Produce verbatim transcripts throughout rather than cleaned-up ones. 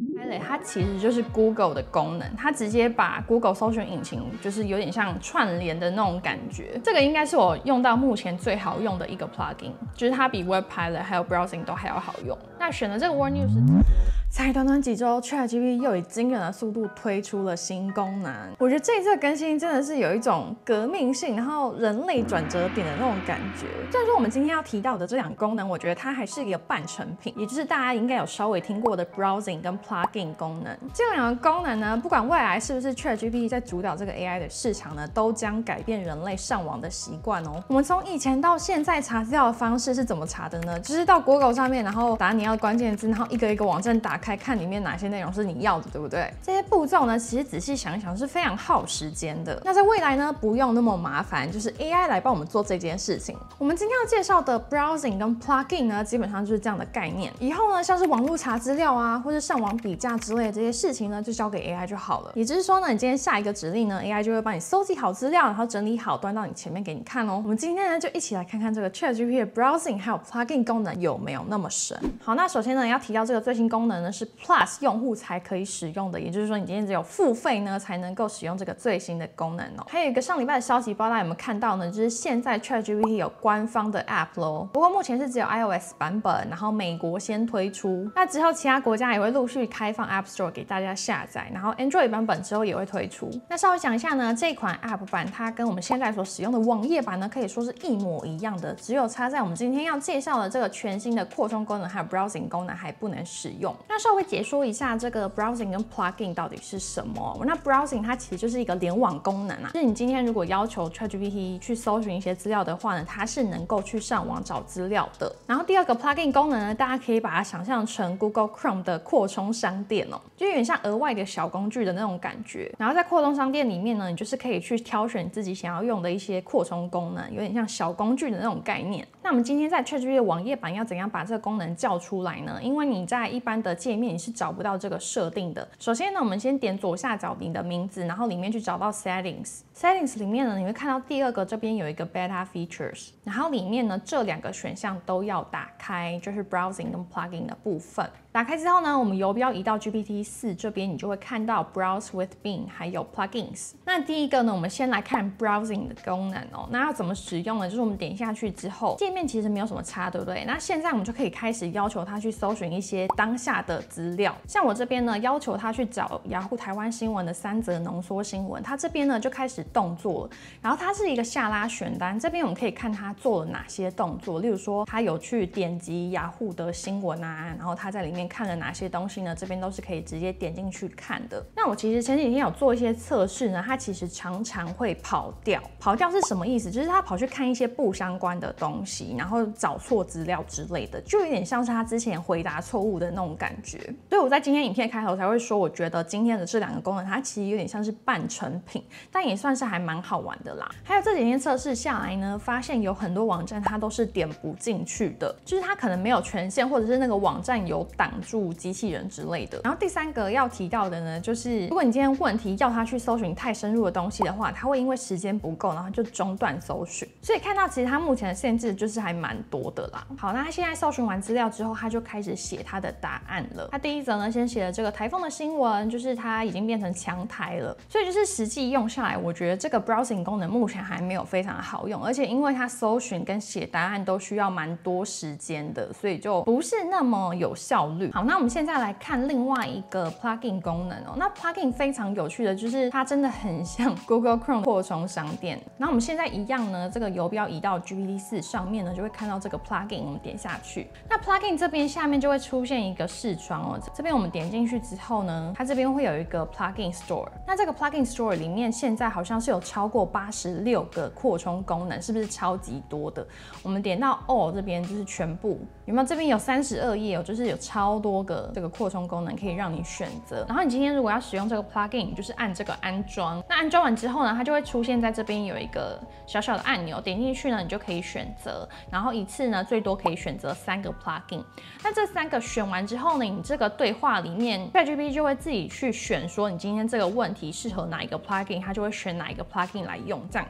Pilot 它其实就是 Google 的功能，它直接把 Google 搜寻引擎就是有点像串联的那种感觉。这个应该是我用到目前最好用的一个 plugin， 就是它比 Web Pilot 还有 Browsing 都还要好用。那选的这个 Word News。才短短几周 ，ChatGPT 又以惊人的速度推出了新功能。我觉得这一次的更新真的是有一种革命性，然后人类转折点的那种感觉。虽然说我们今天要提到的这两个功能，我觉得它还是一个半成品，也就是大家应该有稍微听过的 Browsing 跟 Plugin 功能。这两个功能呢，不管未来是不是 ChatGPT 在主导这个 A I 的市场呢，都将改变人类上网的习惯哦。我们从以前到现在查资料的方式是怎么查的呢？就是到 Google 上面，然后打你要的关键字，然后一个一个网站打开，看里面哪些内容是你要的，对不对？这些步骤呢，其实仔细想一想是非常耗时间的。那在未来呢，不用那么麻烦，就是 A I 来帮我们做这件事情。我们今天要介绍的 Browsing 跟 Plugin 呢，基本上就是这样的概念。以后呢，像是网络查资料啊，或是上网比价之类的这些事情呢，就交给 A I 就好了。也就是说呢，你今天下一个指令呢 ，A I 就会帮你搜集好资料，然后整理好，端到你前面给你看哦。我们今天呢，就一起来看看这个 ChatGPT 的 Browsing 还有 Plugin 功能有没有那么神。好，那首先呢，要提到这个最新功能呢是 Plus 用户才可以使用的，也就是说你今天只有付费呢才能够使用这个最新的功能哦。还有一个上礼拜的消息，不知道大家有没有看到呢？就是现在 ChatGPT 有官方的 App 咯，不过目前是只有 iOS 版本，然后美国先推出，那之后其他国家也会陆续开放 App Store 给大家下载，然后 Android 版本之后也会推出。那稍微讲一下呢，这款 App 版它跟我们现在所使用的网页版呢，可以说是一模一样的，只有差在我们今天要介绍的这个全新的扩充功能还有 Browsing 功能还不能使用。那稍微解说一下这个 Browsing 跟 Plugin 到底是什么？那 Browsing 它其实就是一个联网功能啊，就是你今天如果要求 ChatGPT 去搜寻一些资料的话呢，它是能够去上网找资料的。然后第二个 Plugin 功能呢，大家可以把它想象成 Google Chrome 的扩充商店哦，就有点像额外的小工具的那种感觉。然后在扩充商店里面呢，你就是可以去挑选自己想要用的一些扩充功能，有点像小工具的那种概念。那我们今天在 ChatGPT 的网页版要怎样把这个功能叫出来呢？因为你在一般的界面你是找不到这个设定的。首先呢，我们先点左下角你的名字，然后里面去找到 Settings。Settings 里面呢，你会看到第二个这边有一个 Beta Features， 然后里面呢这两个选项都要打开，就是 Browsing 跟 Plugin 的部分。打开之后呢，我们游标移到 G P T 四 这边，你就会看到 Browse with Bing 还有 Plugins。那第一个呢，我们先来看 Browsing 的功能哦。那要怎么使用呢？就是我们点下去之后，界面其实没有什么差，对不对？那现在我们就可以开始要求它去搜寻一些当下的资料。像我这边呢，要求它去找雅虎台湾新闻的三则浓缩新闻，它这边呢就开始动作了。然后它是一个下拉选单，这边我们可以看它做了哪些动作，例如说它有去点击雅虎的新闻啊，然后它在里面看了哪些东西呢？这边都是可以直接点进去看的。那我其实前几天有做一些测试呢，它其实常常会跑掉。跑掉是什么意思？就是它跑去看一些不相关的东西，然后找错资料之类的，就有点像是它之前回答错误的那种感觉。所以我在今天影片开头才会说，我觉得今天的这两个功能，它其实有点像是半成品，但也算是还蛮好玩的啦。还有这几天测试下来呢，发现有很多网站它都是点不进去的，就是它可能没有权限，或者是那个网站有挡住机器人之类的。然后第三个要提到的呢，就是如果你今天问题要它去搜寻太深入的东西的话，它会因为时间不够，然后就中断搜寻。所以看到其实它目前的限制就是还蛮多的啦。好，那它现在搜寻完资料之后，它就开始写它的答案了。它第一则呢，先写了这个台风的新闻，就是它已经变成强台了。所以就是实际用下来，我觉得这个 Browsing 功能目前还没有非常好用，而且因为它搜寻跟写答案都需要蛮多时间的，所以就不是那么有效率。好，那我们现在来看另外一个 Plugin 功能哦。那 Plugin 非常有趣的就是它真的很像 Google Chrome 扩充商店。那我们现在一样呢，这个游标移到 G P T 四 上面呢，就会看到这个 Plugin， 我们点下去。那 Plugin 这边下面就会出现一个视窗哦，这边我们点进去之后呢，它这边会有一个 Plugin Store。那这个 Plugin Store 里面现在好像是有超过八十六个扩充功能，是不是超级多的？我们点到 All 这边就是全部，有没有？这边有三十二页哦，就是有超多个这个扩充功能可以让你选择。然后你今天如果要使用这个 Plugin， 你就是按这个安装。那安装完之后呢，它就会出现在这边有一个小小的按钮，点进去呢，你就可以选择。然后一次呢，最多可以选择三个 Plugin。那这三个选完之后呢，你这个对话里面 ChatGPT 就会自己去选说你今天这个问题适合哪一个 Plugin， 它就会选哪一个 Plugin 来用这样子。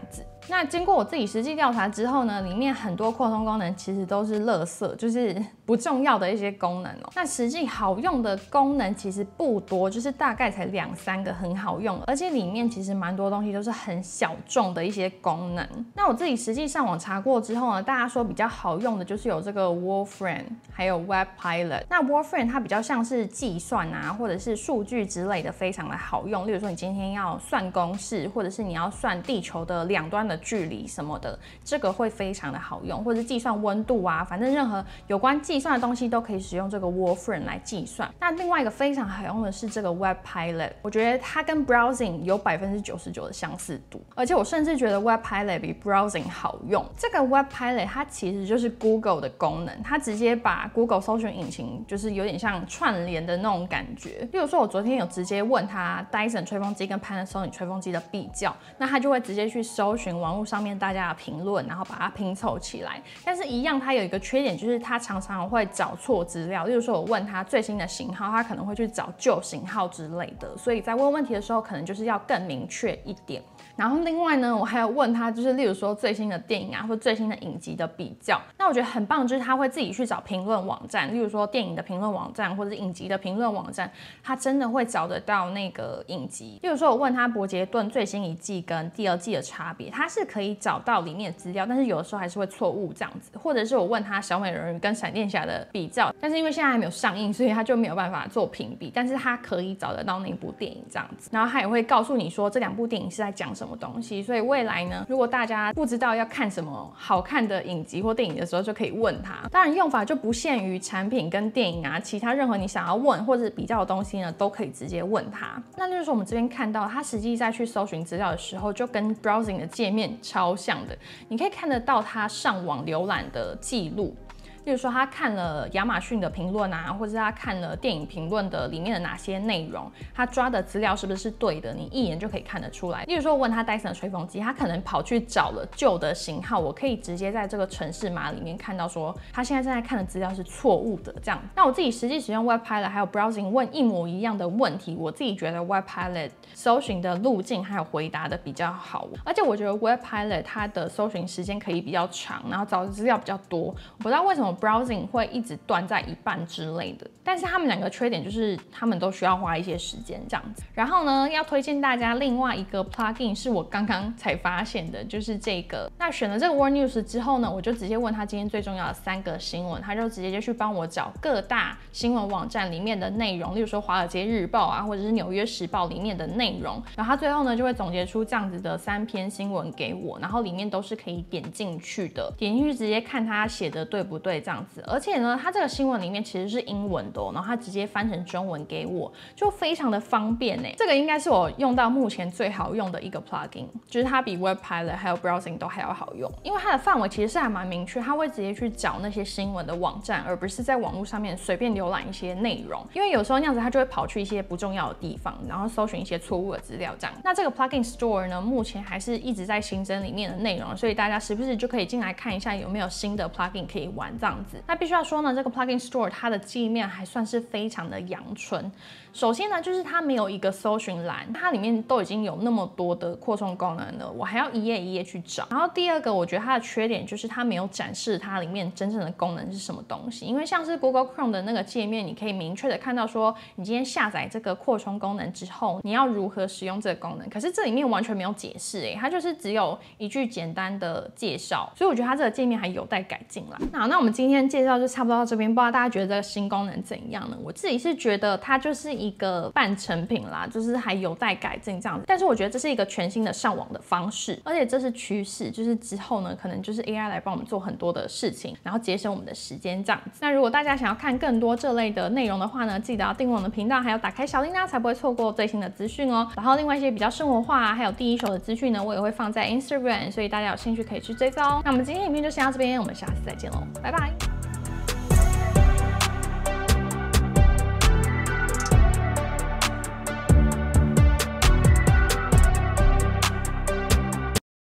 那经过我自己实际调查之后呢，里面很多扩充功能其实都是垃圾，就是不重要的一些功能哦。那实际好用的功能其实不多，就是大概才两三个很好用，而且里面其实蛮多东西都是很小众的一些功能。那我自己实际上网查过之后呢，大家说比较好用的就是有这个 Wolfram， 还有 Web Pilot。那 Wolfram 它比较像是计算啊，或者是数据之类的，非常的好用。例如说你今天要算公式，或者是你要算地球的两端的距离什么的，这个会非常的好用，或者是计算温度啊，反正任何有关计算的东西都可以使用这个 Wolfram 来计算。那另外一个非常好用的是这个 Web Pilot， 我觉得它跟 Browsing 有百分之九十九的相似度，而且我甚至觉得 Web Pilot 比 Browsing 好用。这个 Web Pilot 它其实就是 Google 的功能，它直接把 Google 搜寻引擎就是有点像串联的那种感觉。例如说，我昨天有直接问他 Dyson 吹风机跟 Panasonic 吹风机的比较，那他就会直接去搜寻网络上面大家的评论，然后把它拼凑起来。但是，一样它有一个缺点，就是它常常会找错资料。例如说，我问他最新的型号，他可能会去找旧型号之类的，所以在问问题的时候，可能就是要更明确一点。然后另外呢，我还有问他，就是例如说最新的电影啊，或最新的影集的比较。那我觉得很棒，就是他会自己去找评论网站，例如说电影的评论网站，或者是影集的评论网站，他真的会找得到那个影集。例如说，我问他伯杰顿最新一季跟第二季的差别，他是可以找到里面的资料，但是有的时候还是会错误这样子。或者是我问他小美人鱼跟闪电侠的比较，但是因为现在还没有上映，所以他就没有办法做评比，但是他可以找得到那部电影这样子。然后他也会告诉你说这两部电影是在讲什么东西。所以未来呢，如果大家不知道要看什么好看的影集或电影的时候，就可以问他。当然用法就不限于产品跟电影啊，其他任何你想要问或者比较的东西呢，都可以直接问他。那就是说我们这边看到，他实际在去搜寻资料的时候，就跟 browsing 的界面超像的，你可以看得到他上网浏览的记录。例如说，他看了亚马逊的评论啊，或者是他看了电影评论的里面的哪些内容，他抓的资料是不是对的，你一眼就可以看得出来。例如说，我问他 Dyson 的吹风机，他可能跑去找了旧的型号，我可以直接在这个程式码里面看到说，他现在正在看的资料是错误的这样。那我自己实际使用 Web Pilot 还有 Browsing 问一模一样的问题，我自己觉得 Web Pilot 搜寻的路径还有回答的比较好，而且我觉得 Web Pilot 它的搜寻时间可以比较长，然后找的资料比较多。我不知道为什么 Browsing 会一直断在一半之类的，但是他们两个缺点就是他们都需要花一些时间这样子。然后呢，要推荐大家另外一个 plugin 是我刚刚才发现的，就是这个。那选了这个 World News 之后呢，我就直接问他今天最重要的三个新闻，他就直接就去帮我找各大新闻网站里面的内容，例如说华尔街日报啊，或者是纽约时报里面的内容。然后他最后呢就会总结出这样子的三篇新闻给我，然后里面都是可以点进去的，点进去直接看他写的对不对这样子。而且呢，它这个新闻里面其实是英文的、哦，然后它直接翻成中文给我，就非常的方便哎。这个应该是我用到目前最好用的一个 plugin， 就是它比 Web Pilot 还有 Browsing 都还要好用，因为它的范围其实是还蛮明确，它会直接去找那些新闻的网站，而不是在网络上面随便浏览一些内容。因为有时候那样子它就会跑去一些不重要的地方，然后搜寻一些错误的资料这样。那这个 plugin store 呢，目前还是一直在新增里面的内容，所以大家时不时就可以进来看一下有没有新的 plugin 可以玩这样子。那必须要说呢，这个 plugin store 它的界面还算是非常的阳春。首先呢，就是它没有一个搜寻栏，它里面都已经有那么多的扩充功能了，我还要一页一页去找。然后第二个，我觉得它的缺点就是它没有展示它里面真正的功能是什么东西。因为像是 Google Chrome 的那个界面，你可以明确的看到说，你今天下载这个扩充功能之后，你要如何使用这个功能。可是这里面完全没有解释，哎，它就是只有一句简单的介绍，所以我觉得它这个界面还有待改进啦。那好，那我们今天介绍就差不多到这边，不知道大家觉得这个新功能怎样呢？我自己是觉得它就是一个半成品啦，就是还有待改进这样子。但是我觉得这是一个全新的上网的方式，而且这是趋势，就是之后呢，可能就是 A I 来帮我们做很多的事情，然后节省我们的时间这样子。那如果大家想要看更多这类的内容的话呢，记得要订阅我们的频道，还有打开小铃铛，才不会错过最新的资讯哦。然后另外一些比较生活化啊，还有第一手的资讯呢，我也会放在 Instagram， 所以大家有兴趣可以去追踪。那我们今天影片就先到这边，我们下次再见喽，拜拜。